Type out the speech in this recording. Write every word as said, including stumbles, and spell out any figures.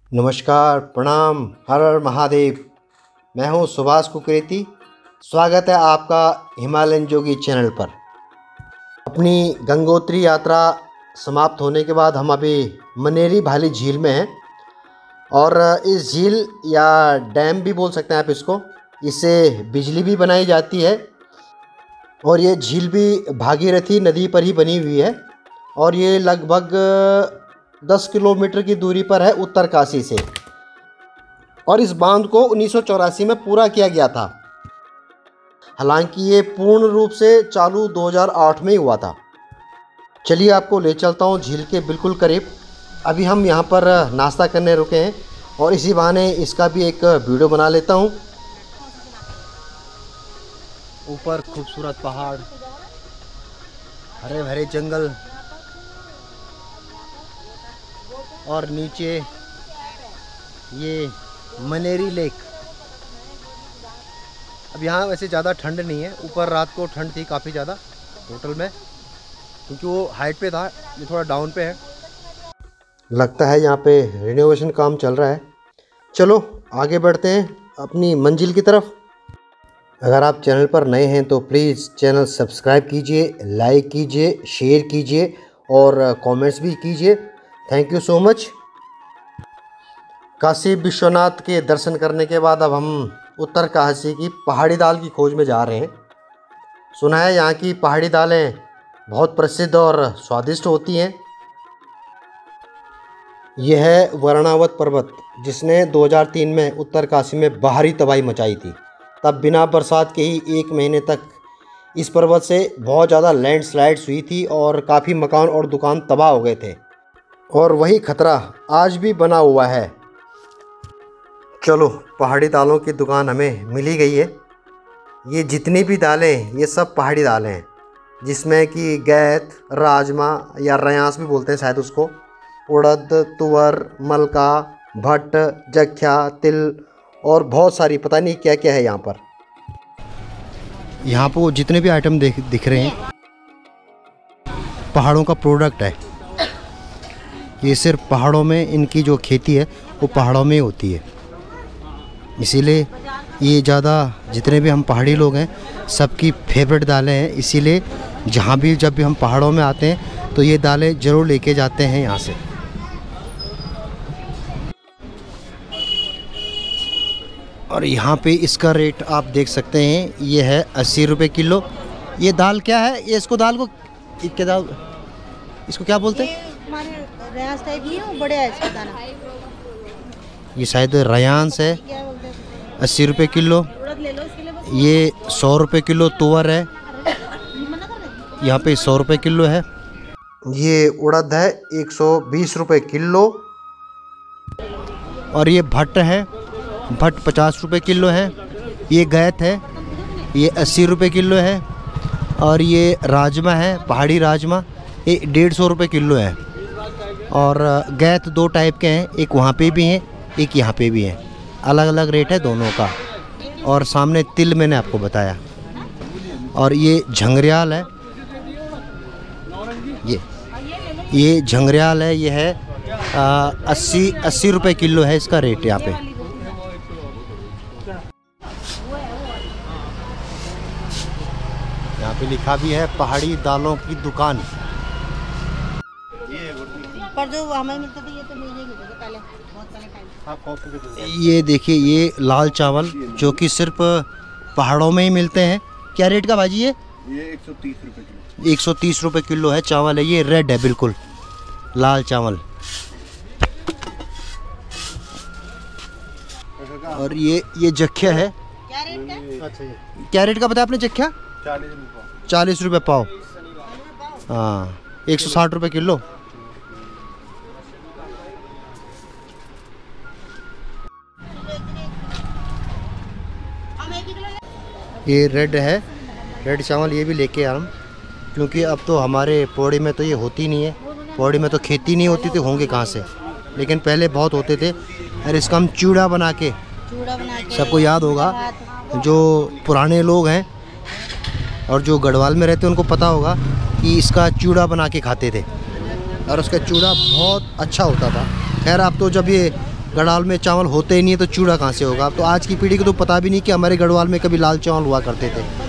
नमस्कार, प्रणाम, हर हर महादेव। मैं हूं सुभाष कुकरेती। स्वागत है आपका हिमालयन जोगी चैनल पर। अपनी गंगोत्री यात्रा समाप्त होने के बाद हम अभी मनेरी भाली झील में हैं और इस झील या डैम भी बोल सकते हैं आप इसको, इससे बिजली भी बनाई जाती है और ये झील भी भागीरथी नदी पर ही बनी हुई है और ये लगभग दस किलोमीटर की दूरी पर है उत्तरकाशी से। और इस बांध को उन्नीस सौ चौरासी में पूरा किया गया था। हालांकि ये पूर्ण रूप से चालू दो हज़ार आठ में ही हुआ था। चलिए आपको ले चलता हूँ झील के बिल्कुल करीब। अभी हम यहाँ पर नाश्ता करने रुके हैं और इसी बहाने इसका भी एक वीडियो बना लेता हूँ। ऊपर खूबसूरत पहाड़, हरे भरे जंगल और नीचे ये मनेरी लेक। अब यहाँ वैसे ज़्यादा ठंड नहीं है, ऊपर रात को ठंड थी काफ़ी ज़्यादा होटल में, क्योंकि वो हाइट पे था, ये थोड़ा डाउन पे है। लगता है यहाँ पे रिनोवेशन काम चल रहा है। चलो आगे बढ़ते हैं अपनी मंजिल की तरफ। अगर आप चैनल पर नए हैं तो प्लीज़ चैनल सब्सक्राइब कीजिए, लाइक कीजिए, शेयर कीजिए और कमेंट्स भी कीजिए। Thank you so much. Kashi Vishwanath के दर्शन करने के बाद अब हम उत्तरकाशी की पहाड़ी दाल की खोज में जा रहे हैं। सुना है यहाँ की पहाड़ी दालें बहुत प्रसिद्ध और स्वादिष्ट होती हैं। यह है वर्णावत पर्वत, जिसने दो हज़ार तीन में उत्तरकाशी में बाहरी तबाही मचाई थी। तब बिना बरसात के ही एक महीने तक इस पर्वत से बहुत ज़्यादा लैंडस्लाइड्स हुई थी और काफ़ी मकान और दुकान तबाह हो गए थे और वही खतरा आज भी बना हुआ है। चलो, पहाड़ी दालों की दुकान हमें मिल ही गई है। ये जितनी भी दालें, ये सब पहाड़ी दालें हैं, जिसमें कि गैत, राजमा या रयांस भी बोलते हैं शायद उसको, उड़द, तुअर, मलका, भट्ट, जख्या, तिल और बहुत सारी, पता नहीं क्या क्या है यहाँ पर। यहाँ पर जितने भी आइटम देख दिख रहे हैं पहाड़ों का प्रोडक्ट है। ये सिर्फ पहाड़ों में इनकी जो खेती है वो पहाड़ों में ही होती है, इसीलिए ये ज़्यादा, जितने भी हम पहाड़ी लोग हैं सबकी फेवरेट दालें हैं। इसीलिए जहाँ भी जब भी हम पहाड़ों में आते हैं तो ये दालें ज़रूर लेके जाते हैं यहाँ से। और यहाँ पे इसका रेट आप देख सकते हैं, ये है अस्सी रुपये किलो। ये दाल क्या है, ये इसको दाल को क्या दाल, इसको क्या बोलते हैं? रयांस टाइप ही है, वो बड़े है इसका दाना। ये शायद रयांस है, अस्सी रुपये किलो। ये सौ रुपये किलो तुअर है, यहाँ पे सौ रुपये किलो है। ये उड़द है एक सौ बीस रुपये किलो। और ये भट्ट है, भट्ट पचास रुपये किलो है। ये गैत है, ये अस्सी रुपये किलो है। और ये राजमा है, पहाड़ी राजमा, ये डेढ़ सौ रुपये किलो है। और गैत दो टाइप के हैं, एक वहाँ पे भी हैं, एक यहाँ पे भी हैं। अलग अलग रेट है दोनों का। और सामने तिल मैंने आपको बताया। और ये झंगरियाल है, ये ये झंगरियाल है, ये है आ, अस्सी अस्सी रुपये किलो है इसका रेट यहाँ पे। यहाँ पे लिखा भी है पहाड़ी दालों की दुकान। पर जो हमें मिलते थे ये तो मिल जाएगी पहले, बहुत पहले टाइम। ये देखिए, ये लाल चावल जो कि सिर्फ पहाड़ों में ही मिलते हैं। क्या रेट का भाजी है? ये एक सौ तीस रुपये किलो। एक सौ तीस रुपये किलो है चावल है। ये रेड है, बिल्कुल लाल चावल। और ये ये जख्या है। क्या रेट का? क्या रेट का बताया आपने जख्या? चालीस रुपये पाव। हाँ, एक सौ साठ रुपये किलो। ये रेड है, रेड चावल, ये भी लेके आया हम, क्योंकि अब तो हमारे पौड़ी में तो ये होती नहीं है। पौड़ी में तो खेती नहीं होती थी, होंगे कहाँ से, लेकिन पहले बहुत होते थे। और इसका हम चूड़ा बना के, सबको याद होगा जो पुराने लोग हैं और जो गढ़वाल में रहते हैं उनको पता होगा कि इसका चूड़ा बना के खाते थे और उसका चूड़ा बहुत अच्छा होता था। खैर अब तो जब ये गढ़वाल में चावल होते ही नहीं है तो चूड़ा कहाँ से होगा। अब तो आज की पीढ़ी को तो पता भी नहीं कि हमारे गढ़वाल में कभी लाल चावल हुआ करते थे।